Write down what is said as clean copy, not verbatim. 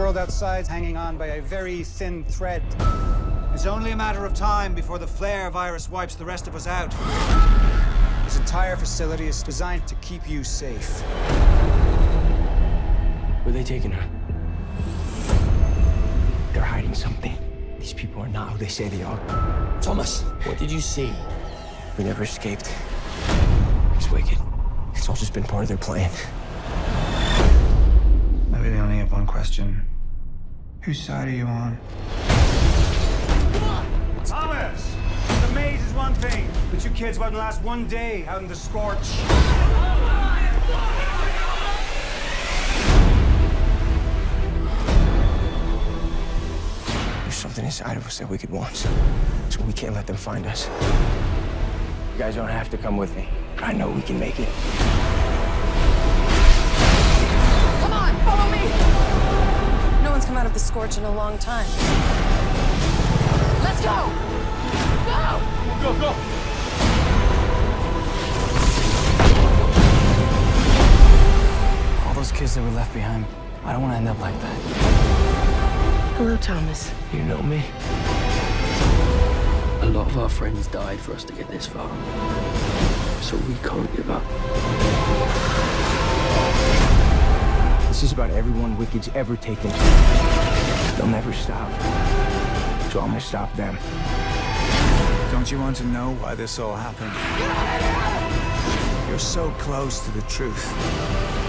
world outside's hanging on by a very thin thread. It's only a matter of time before the flare virus wipes the rest of us out. This entire facility is designed to keep you safe. Where are they taking her? They're hiding something. These people are not who they say they are. Thomas, what did you see? We never escaped. It's wicked. It's all just been part of their plan. Maybe they only have one question. Whose side are you on? Thomas! The maze is one thing, but you kids won't last one day out in the scorch. There's something inside of us that Wicked wants, so we can't let them find us. You guys don't have to come with me, but I know we can make it. Come on, follow me! No one's come out of the scorch in a long time. Let's go! Go! Go, go! All those kids that were left behind, I don't want to end up like that. Hello, Thomas. You know me? A lot of our friends died for us to get this far. So we can't give up. This is about everyone Wicked's ever taken. They'll never stop. So I'm gonna stop them. Don't you want to know why this all happened? You're so close to the truth.